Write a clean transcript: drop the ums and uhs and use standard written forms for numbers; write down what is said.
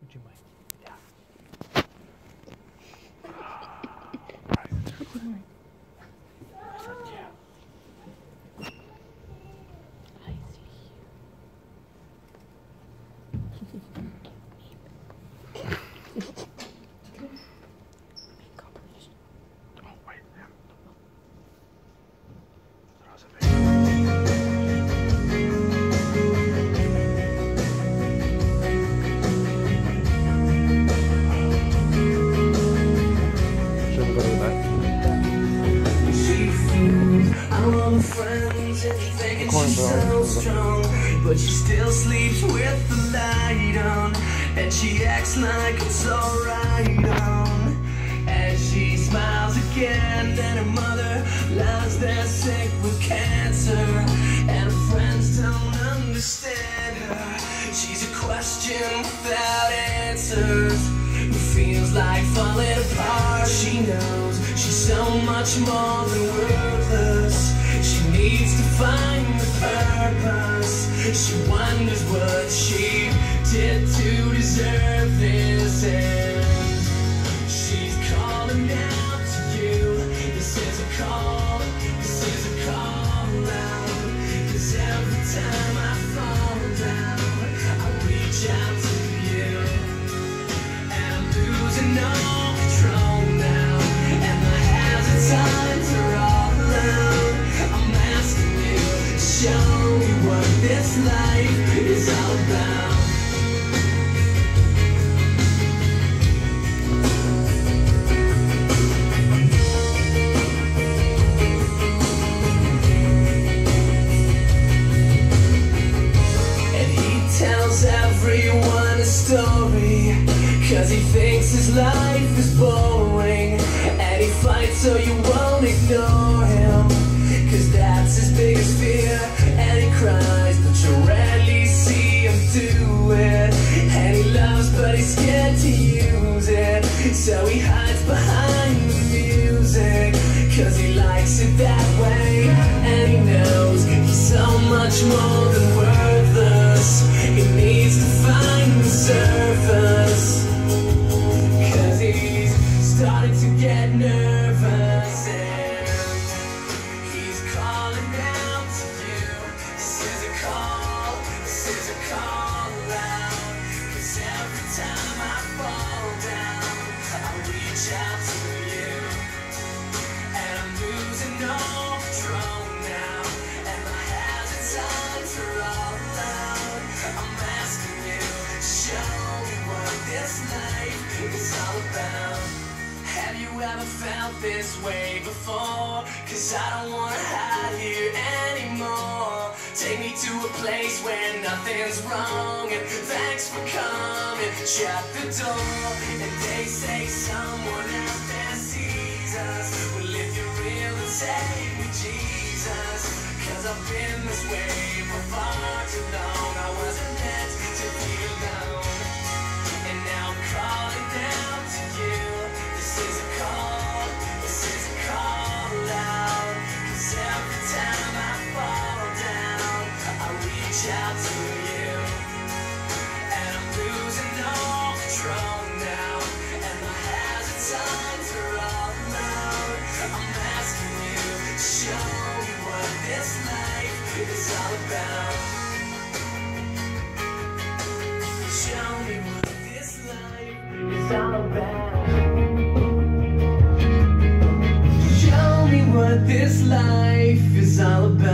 Would you mind? Yeah. But she still sleeps with the light on, and she acts like it's alright on. As she smiles again, and her mother lies there sick with cancer, and her friends don't understand her. She's a question without answers, who feels like falling apart. She knows she's so much more than worthless. She needs to find the purpose. She wonders what she did to deserve this end. She's calling out to you. This is a call, this is a call out. 'Cause every time I fall down, I reach out to you. And I'm losing all control now, and my hands are tied to all out. I'm asking you to show me what this life is all about. And he tells everyone a story, 'cause he thinks his life is boring. And he fights so you won't ignore him, 'cause that's his biggest fear. And he cries, but you rarely see him do it. And he loves, but he's scared to use it, so he hides behind the music, 'cause he likes it that way. And he knows he's so much more than worthless. He needs to find the surface, 'cause he's starting to get nervous. And he's calling out to you. This is a call, this is a call out. 'Cause every time I fall down, I reach out to you. And I'm losing all control now, and my hands and times are all out. I'm asking you, show me what this life is all about. Have you ever felt this way before? 'Cause I don't wanna hide here anymore. Take me to a place where nothing's wrong, and thanks for coming. Shut the door, and they say someone out there sees us. Well, if you're real, then take me, Jesus. 'Cause I've been this way for far too long. I wasn't meant to be alone, and now I'm calling down to you. This is a call, this is a call out. 'Cause every time I fall down, I reach out to you. And I'm losing all control now, and my hands and times are all out. I'm asking you, show me what this life is all about. Show me what this life is all about. Show me what this life is all about.